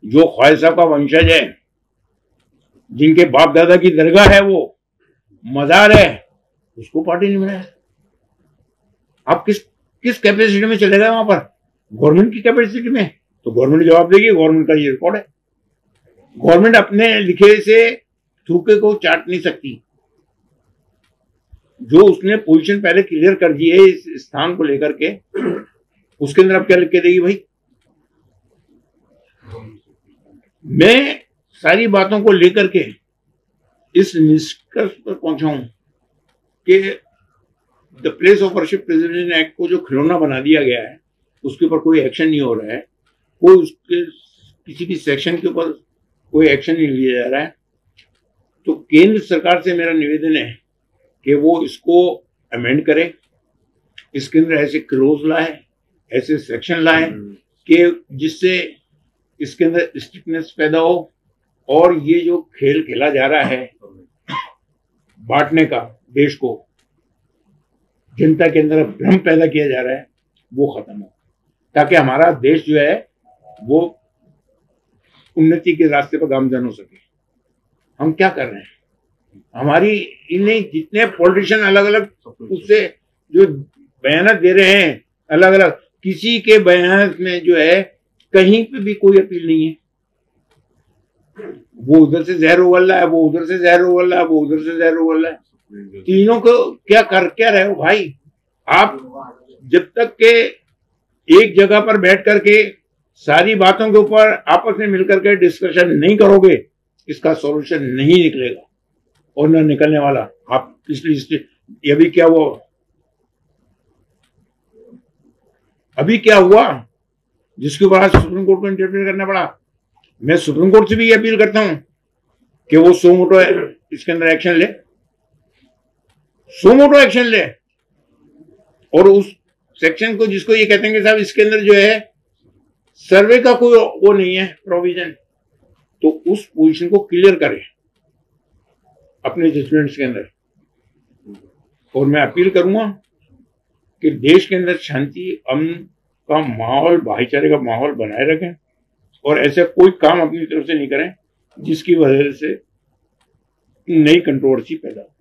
जो ख्वाजा साहब का वंशज है, जिनके बाप दादा की दरगाह है, वो मजार है, उसको पार्टी नहीं बनाया। आप किस कैपेसिटी में चले गए वहां पर? गवर्नमेंट की कैपेसिटी में। तो गवर्नमेंट जवाब देगी, गवर्नमेंट का ये रिकॉर्ड है। गवर्नमेंट अपने लिखे से थूके को चाट नहीं सकती। जो उसने पोजीशन पहले क्लियर कर दी है इस स्थान को लेकर के, उसके अंदर अब क्या लिख के देगी भाई? मैं सारी बातों को लेकर के इस निष्कर्ष पर पहुंचा हूं कि the place of worship preservation act को जो खिलौना बना दिया गया है, उसके ऊपर कोई एक्शन नहीं हो रहा है, कोई उसके किसी भी सेक्शन के ऊपर कोई एक्शन नहीं लिया जा रहा है। तो केंद्र सरकार से मेरा निवेदन है कि वो इसको अमेंड करे, इसके अंदर ऐसे क्लोज लाए, ऐसे सेक्शन लाए कि जिससे इसके अंदर स्ट्रिक्टनेस पैदा हो, और ये जो खेल खेला जा रहा है बांटने का, देश को जनता के अंदर भ्रम पैदा किया जा रहा है, वो खत्म हो, ताकि हमारा देश जो है वो उन्नति के रास्ते पर गामजन हो सके। हम क्या कर रहे हैं? हमारी इन्हें जितने पॉलिटिशियन अलग अलग उससे जो बयान दे रहे हैं अलग अलग, किसी के बयान में जो है कहीं पे भी कोई अपील नहीं है। वो उधर से जहर उगल रहा है, वो उधर से जहर उगल रहा है, वो उधर से जहर उगल रहा है। तीनों को क्या रहे हो भाई? आप जब तक के एक जगह पर बैठ करके सारी बातों के ऊपर आपस में मिलकर के डिस्कशन नहीं करोगे, इसका सॉल्यूशन नहीं निकलेगा और न निकलने वाला। आप पिछली अभी क्या हुआ, अभी क्या हुआ जिसके ऊपर आज सुप्रीम कोर्ट को इंटरफेयर करना पड़ा। मैं सुप्रीम कोर्ट से भी अपील करता हूं कि वो सो मोटो इसके अंदर एक्शन ले, सो मोटो एक्शन ले, और उस सेक्शन को जिसको ये कहते हैं कि साहब इसके अंदर जो है सर्वे का कोई वो नहीं है प्रोविजन, तो उस पोजीशन को क्लियर करें अपने जजमेंट्स के अंदर। और मैं अपील करूंगा कि देश के अंदर शांति, अमन का माहौल, भाईचारे का माहौल बनाए रखें, और ऐसा कोई काम अपनी तरफ से नहीं करें जिसकी वजह से नई कंट्रोवर्सी पैदा हो।